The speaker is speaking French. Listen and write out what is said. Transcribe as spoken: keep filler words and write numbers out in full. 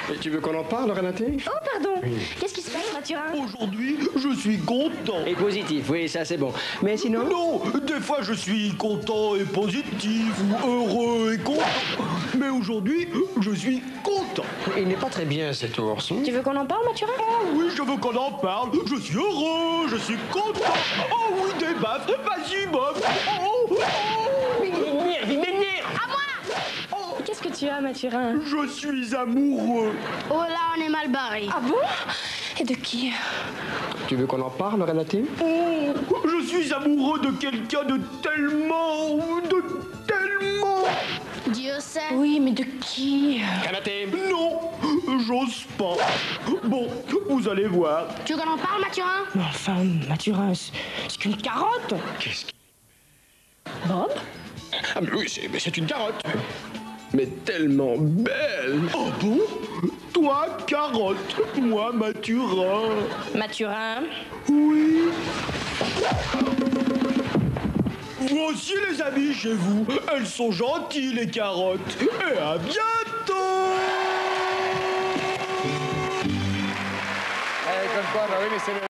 Et tu veux qu'on en parle, Renaté? Oh, pardon. Oui. Qu'est-ce qui se passe, Mathurin? Aujourd'hui, je suis content. Et positif, oui, ça c'est bon. Mais sinon... Non, des fois je suis content et positif, ou heureux et content. Mais aujourd'hui, je suis content. Il n'est pas très bien, cet ours. Tu veux qu'on en parle, Mathurin? Oh oui, je veux qu'on en parle. Je suis heureux, je suis content. Oh oui, des baffes. Vas-y, Bob. Oh, oh. Il m'énerve, il m'énerve. À moi. Oh. Qu'est-ce que tu as, Mathurin? Je suis amoureux. Oh là, on est mal barré. Ah bon? Et de qui? Tu veux qu'on en parle, Renaté? Oh, je suis amoureux de quelqu'un de tellement... de tellement... Dieu sait. Oui, mais de qui? Renaté? Non, j'ose pas. Bon, vous allez voir. Tu veux qu'on en parle, Mathurin? Mais enfin, Mathurin, c'est qu'une carotte. Qu'est-ce que... Bob? Ah mais oui, c'est, mais c'est une carotte. Mais tellement belle. Oh bon? Toi, carotte. Moi, Mathurin. Mathurin? Oui. Voici les amis chez vous. Elles sont gentilles, les carottes. Et à bientôt. Eh, comme quoi, bah oui, mais c'est le...